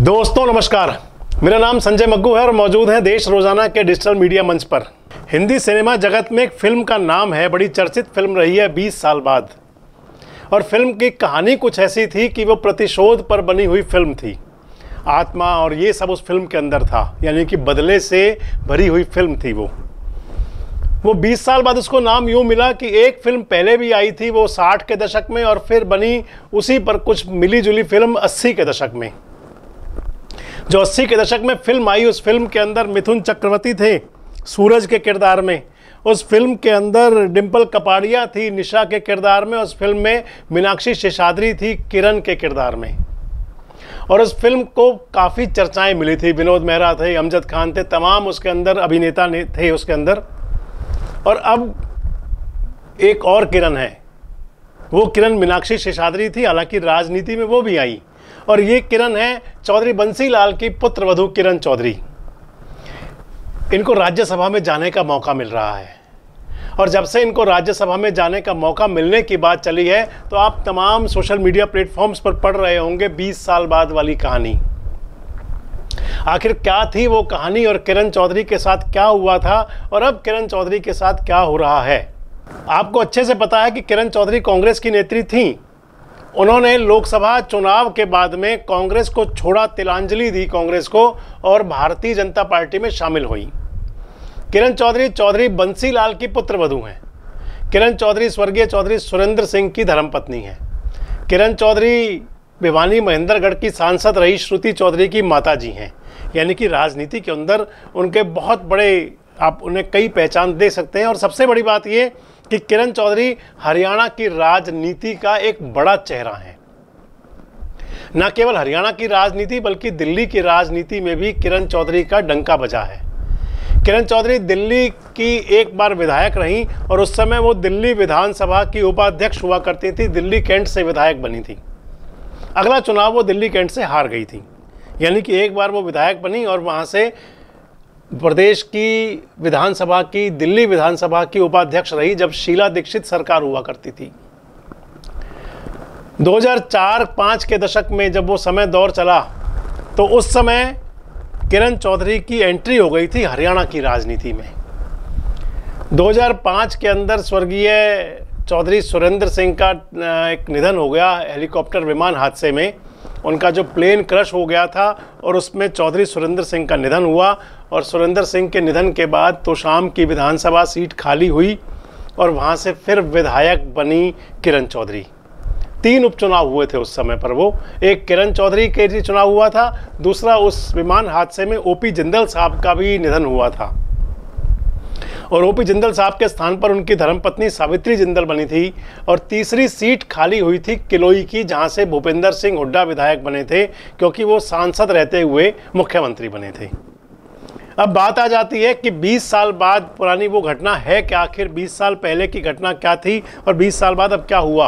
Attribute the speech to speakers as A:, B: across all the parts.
A: दोस्तों नमस्कार, मेरा नाम संजय मग्गू है और मौजूद है देश रोजाना के डिजिटल मीडिया मंच पर। हिंदी सिनेमा जगत में एक फिल्म का नाम है, बड़ी चर्चित फिल्म रही है 20 साल बाद। और फिल्म की कहानी कुछ ऐसी थी कि वो प्रतिशोध पर बनी हुई फिल्म थी। आत्मा और ये सब उस फिल्म के अंदर था, यानी कि बदले से भरी हुई फिल्म थी वो 20 साल बाद उसको नाम यूँ मिला कि एक फिल्म पहले भी आई थी वो 60 के दशक में, और फिर बनी उसी पर कुछ मिली जुली फिल्म 80 के दशक में। जो 80 के दशक में फिल्म आई, उस फिल्म के अंदर मिथुन चक्रवर्ती थे सूरज के किरदार में। उस फिल्म के अंदर डिम्पल कपाड़िया थी निशा के किरदार में। उस फिल्म में मीनाक्षी शेषाद्री थी किरण के किरदार में। और उस फिल्म को काफ़ी चर्चाएं मिली थी। विनोद मेहरा थे, अमजद खान थे, तमाम उसके अंदर अभिनेता थे उसके अंदर। और अब एक और किरण है, वो किरण मीनाक्षी शेषाद्री थी, हालांकि राजनीति में वो भी आई। और ये किरण है चौधरी बंसीलाल की पुत्र वधू किरण चौधरी। इनको राज्यसभा में जाने का मौका मिल रहा है। और जब से इनको राज्यसभा में जाने का मौका मिलने की बात चली है, तो आप तमाम सोशल मीडिया प्लेटफॉर्म्स पर पढ़ रहे होंगे 20 साल बाद वाली कहानी। आखिर क्या थी वो कहानी और किरण चौधरी के साथ क्या हुआ था और अब किरण चौधरी के साथ क्या हो रहा है। आपको अच्छे से पता है कि किरण चौधरी कांग्रेस की नेत्री थी। उन्होंने लोकसभा चुनाव के बाद में कांग्रेस को छोड़ा, तिलांजलि दी कांग्रेस को, और भारतीय जनता पार्टी में शामिल हुई। किरण चौधरी चौधरी बंसीलाल की पुत्र वधू हैं। किरण चौधरी स्वर्गीय चौधरी सुरेंद्र सिंह की धर्मपत्नी हैं। किरण चौधरी भिवानी महेंद्रगढ़ की सांसद रही श्रुति चौधरी की माताजी हैं। यानी कि राजनीति के अंदर उनके बहुत बड़े, आप उन्हें कई पहचान दे सकते हैं। और सबसे बड़ी बात ये कि किरण चौधरी हरियाणा की राजनीति का एक बड़ा चेहरा है। न केवल हरियाणा की राजनीति बल्कि दिल्ली की राजनीति में भी किरण चौधरी का डंका बजा है। किरण चौधरी दिल्ली की एक बार विधायक रहीं और उस समय वो दिल्ली विधानसभा की उपाध्यक्ष हुआ करती थी। दिल्ली कैंट से विधायक बनी थी। अगला चुनाव वो दिल्ली कैंट से हार गई थी। यानी कि एक बार वो विधायक बनी और वहाँ से प्रदेश की विधानसभा की, दिल्ली विधानसभा की उपाध्यक्ष रही जब शीला दीक्षित सरकार हुआ करती थी। 2004-5 के दशक में जब वो समय दौर चला, तो उस समय किरण चौधरी की एंट्री हो गई थी हरियाणा की राजनीति में। 2005 के अंदर स्वर्गीय चौधरी सुरेंद्र सिंह का एक निधन हो गया हेलीकॉप्टर विमान हादसे में। उनका जो प्लेन क्रश हो गया था और उसमें चौधरी सुरेंद्र सिंह का निधन हुआ। और सुरेंद्र सिंह के निधन के बाद तोशाम की विधानसभा सीट खाली हुई और वहाँ से फिर विधायक बनी किरण चौधरी। 3 उपचुनाव हुए थे उस समय पर। वो एक किरण चौधरी के लिए चुनाव हुआ था, दूसरा उस विमान हादसे में ओपी जिंदल साहब का भी निधन हुआ था। और ओपी जिंदल साहब के स्थान पर उनकी धर्मपत्नी सावित्री जिंदल बनी थी। और तीसरी सीट खाली हुई थी किलोई की, जहां से भूपेंद्र सिंह हुड्डा विधायक बने थे, क्योंकि वो सांसद रहते हुए मुख्यमंत्री बने थे। अब बात आ जाती है कि 20 साल बाद पुरानी वो घटना है क्या। आखिर 20 साल पहले की घटना क्या थी और 20 साल बाद अब क्या हुआ।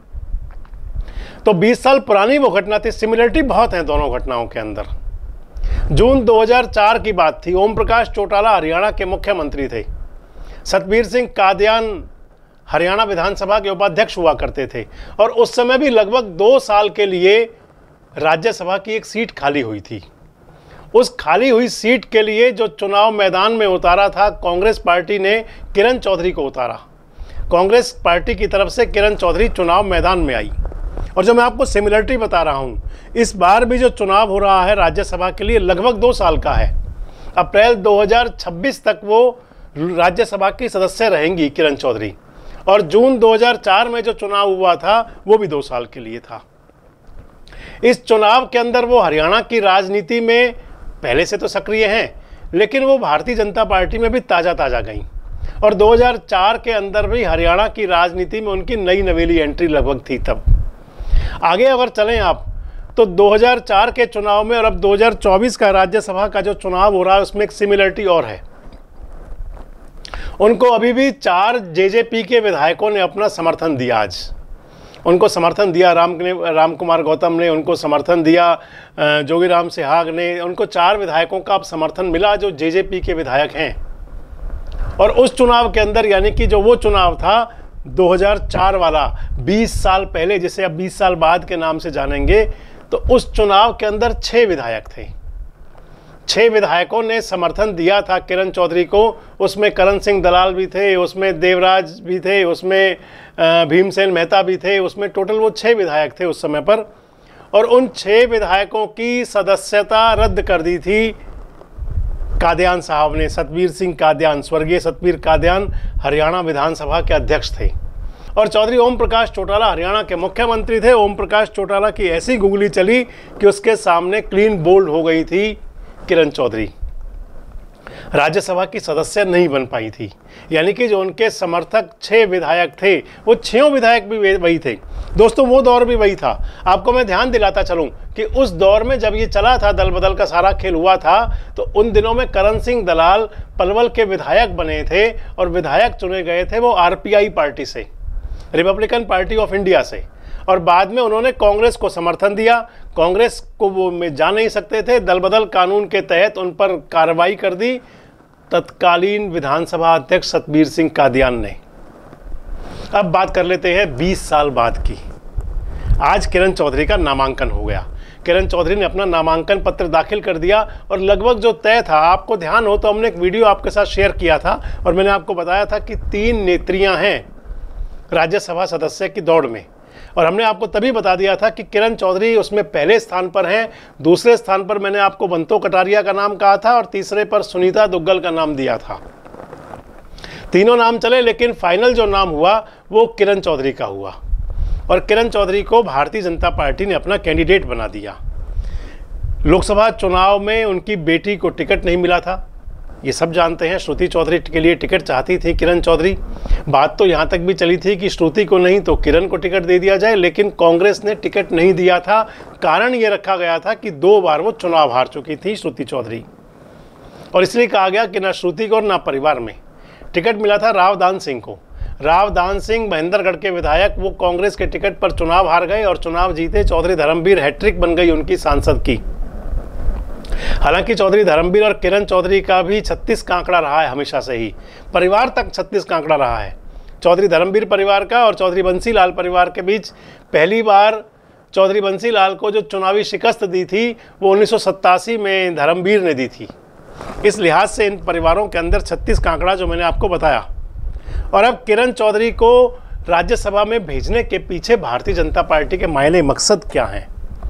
A: तो 20 साल पुरानी वो घटना थी। सिमिलरिटी बहुत है दोनों घटनाओं के अंदर। जून 2004 की बात थी। ओम प्रकाश चौटाला हरियाणा के मुख्यमंत्री थे। सतबीर सिंह कादियान हरियाणा विधानसभा के उपाध्यक्ष हुआ करते थे। और उस समय भी लगभग 2 साल के लिए राज्यसभा की एक सीट खाली हुई थी। उस खाली हुई सीट के लिए जो चुनाव मैदान में उतारा था, कांग्रेस पार्टी ने किरण चौधरी को उतारा। कांग्रेस पार्टी की तरफ से किरण चौधरी चुनाव मैदान में आई। और जो मैं आपको सिमिलरिटी बता रहा हूँ, इस बार भी जो चुनाव हो रहा है राज्यसभा के लिए लगभग 2 साल का है। अप्रैल 2026 तक वो राज्यसभा की सदस्य रहेंगी किरण चौधरी। और जून 2004 में जो चुनाव हुआ था वो भी 2 साल के लिए था। इस चुनाव के अंदर वो हरियाणा की राजनीति में पहले से तो सक्रिय हैं, लेकिन वो भारतीय जनता पार्टी में भी ताज़ा गईं। और 2004 के अंदर भी हरियाणा की राजनीति में उनकी नई नवेली एंट्री लगभग थी। तब आगे अगर चलें आप, तो 2004 के चुनाव में और अब 2024 का राज्यसभा का जो चुनाव हो रहा है उसमें एक सिमिलरिटी और है। उनको अभी भी 4 जेजेपी के विधायकों ने अपना समर्थन दिया। आज उनको समर्थन दिया राम कुमार गौतम ने, उनको समर्थन दिया जोगीराम सिहाग ने। उनको 4 विधायकों का अब समर्थन मिला जो जेजेपी के विधायक हैं। और उस चुनाव के अंदर, यानी कि जो वो चुनाव था 2004 वाला 20 साल पहले, जिसे अब 20 साल बाद के नाम से जानेंगे, तो उस चुनाव के अंदर 6 विधायक थे। 6 विधायकों ने समर्थन दिया था किरण चौधरी को। उसमें करण सिंह दलाल भी थे, उसमें देवराज भी थे, उसमें भीमसेन मेहता भी थे, उसमें टोटल वो 6 विधायक थे उस समय पर। और उन 6 विधायकों की सदस्यता रद्द कर दी थी कादियान साहब ने। सतबीर सिंह कादियान, स्वर्गीय सतबीर कादियान हरियाणा विधानसभा के अध्यक्ष थे। और चौधरी ओम प्रकाश चौटाला हरियाणा के मुख्यमंत्री थे। ओम प्रकाश चौटाला की ऐसी गुगली चली कि उसके सामने क्लीन बोल्ड हो गई थी किरण चौधरी, राज्यसभा की सदस्य नहीं बन पाई थी। यानी कि जो उनके समर्थक 6 विधायक थे, वो 6 विधायक भी वही थे। दोस्तों, वो दौर भी वही था। आपको मैं ध्यान दिलाता चलूं कि उस दौर में जब ये चला था, दल बदल का सारा खेल हुआ था, तो उन दिनों में करण सिंह दलाल पलवल के विधायक बने थे और विधायक चुने गए थे वो आरपीआई पार्टी से, रिपब्लिकन पार्टी ऑफ इंडिया से। और बाद में उन्होंने कांग्रेस को समर्थन दिया। कांग्रेस को वो में जा नहीं सकते थे, दल बदल कानून के तहत उन पर कार्रवाई कर दी तत्कालीन विधानसभा अध्यक्ष सतबीर सिंह कादियान ने। अब बात कर लेते हैं 20 साल बाद की। आज किरण चौधरी का नामांकन हो गया। किरण चौधरी ने अपना नामांकन पत्र दाखिल कर दिया और लगभग जो तय था, आपको ध्यान हो तो हमने एक वीडियो आपके साथ शेयर किया था और मैंने आपको बताया था कि 3 नेत्रियां हैं राज्यसभा सदस्य की दौड़ में। और हमने आपको तभी बता दिया था कि किरण चौधरी उसमें पहले स्थान पर हैं, दूसरे स्थान पर मैंने आपको बंतो कटारिया का नाम कहा था और तीसरे पर सुनीता दुग्गल का नाम दिया था। तीनों नाम चले, लेकिन फाइनल जो नाम हुआ वो किरण चौधरी का हुआ और किरण चौधरी को भारतीय जनता पार्टी ने अपना कैंडिडेट बना दिया। लोकसभा चुनाव में उनकी बेटी को टिकट नहीं मिला था, ये सब जानते हैं। श्रुति चौधरी के लिए टिकट चाहती थी किरण चौधरी। बात तो यहाँ तक भी चली थी कि श्रुति को नहीं तो किरण को टिकट दे दिया जाए, लेकिन कांग्रेस ने टिकट नहीं दिया था। कारण ये रखा गया था कि 2 बार वो चुनाव हार चुकी थी श्रुति चौधरी, और इसलिए कहा गया कि ना श्रुति को और ना परिवार में। टिकट मिला था रावदान सिंह को। रावदान सिंह महेंद्रगढ़ के विधायक, वो कांग्रेस के टिकट पर चुनाव हार गए और चुनाव जीते। चौधरी धर्मवीर हैट्रिक बन गई उनकी सांसद की। हालांकि चौधरी धर्मवीर और किरण चौधरी का भी 36 का आंकड़ा रहा है हमेशा से ही, परिवार तक 36 का आंकड़ा रहा है। चौधरी धर्मवीर परिवार का और चौधरी बंसीलाल परिवार के बीच पहली बार चौधरी बंसीलाल को जो चुनावी शिकस्त दी थी वो 1987 में धर्मवीर ने दी थी। इस लिहाज से इन परिवारों के अंदर 36 का आंकड़ा जो मैंने आपको बताया। और अब किरण चौधरी को राज्यसभा में भेजने के पीछे भारतीय जनता पार्टी के मायने मकसद क्या हैं?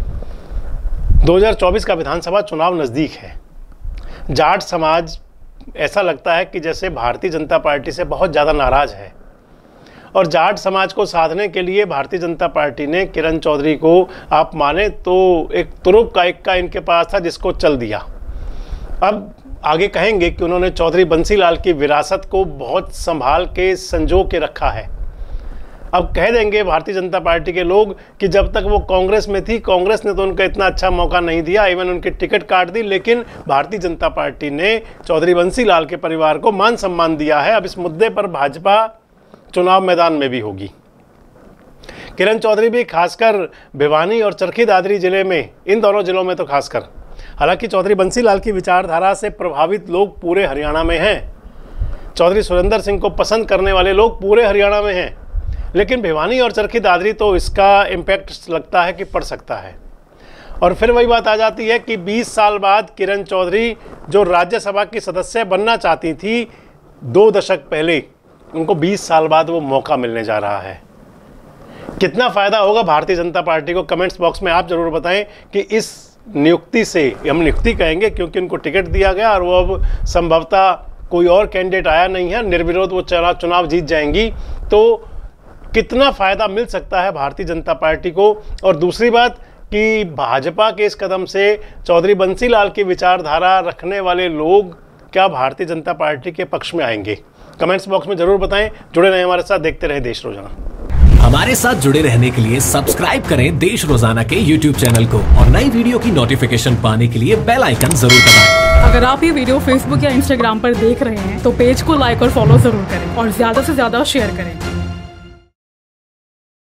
A: 2024 का विधानसभा चुनाव नज़दीक है। जाट समाज ऐसा लगता है कि जैसे भारतीय जनता पार्टी से बहुत ज़्यादा नाराज़ है और जाट समाज को साधने के लिए भारतीय जनता पार्टी ने किरण चौधरी को, आप माने तो एक तुरुप का इक्का इनके पास था जिसको चल दिया। अब आगे कहेंगे कि उन्होंने चौधरी बंसीलाल की विरासत को बहुत संभाल के संजो के रखा है। अब कह देंगे भारतीय जनता पार्टी के लोग कि जब तक वो कांग्रेस में थी, कांग्रेस ने तो उनका इतना अच्छा मौका नहीं दिया, इवन उनकी टिकट काट दी, लेकिन भारतीय जनता पार्टी ने चौधरी बंसीलाल के परिवार को मान सम्मान दिया है। अब इस मुद्दे पर भाजपा चुनाव मैदान में भी होगी। किरण चौधरी भी खासकर भिवानी और चरखी दादरी जिले में, इन दोनों जिलों में तो खासकर, हालांकि चौधरी बंसीलाल की विचारधारा से प्रभावित लोग पूरे हरियाणा में हैं। चौधरी सुरेंद्र सिंह को पसंद करने वाले लोग पूरे हरियाणा में हैं, लेकिन भिवानी और चरखी दादरी तो इसका इम्पैक्ट लगता है कि पड़ सकता है। और फिर वही बात आ जाती है कि 20 साल बाद किरण चौधरी जो राज्यसभा की सदस्य बनना चाहती थी 2 दशक पहले, उनको 20 साल बाद वो मौका मिलने जा रहा है। कितना फ़ायदा होगा भारतीय जनता पार्टी को, कमेंट्स बॉक्स में आप ज़रूर बताएं कि इस नियुक्ति से, हम नियुक्ति कहेंगे क्योंकि उनको टिकट दिया गया और वो अब संभवतः कोई और कैंडिडेट आया नहीं है, निर्विरोध वो चुनाव जीत जाएंगी, तो कितना फ़ायदा मिल सकता है भारतीय जनता पार्टी को। और दूसरी बात कि भाजपा के इस कदम से चौधरी बंसीलाल की विचारधारा रखने वाले लोग क्या भारतीय जनता पार्टी के पक्ष में आएंगे? कमेंट्स बॉक्स में जरूर बताएं। जुड़े रहें हमारे साथ, देखते रहें देश रोजाना।
B: हमारे साथ जुड़े रहने के लिए सब्सक्राइब करें देश रोजाना के YouTube चैनल को और नई वीडियो की नोटिफिकेशन पाने के लिए बेल आइकन जरूर दबाएं।
C: अगर आप ये वीडियो Facebook या Instagram पर देख रहे हैं तो पेज को लाइक और फॉलो जरूर करें और ज्यादा से ज्यादा शेयर करें।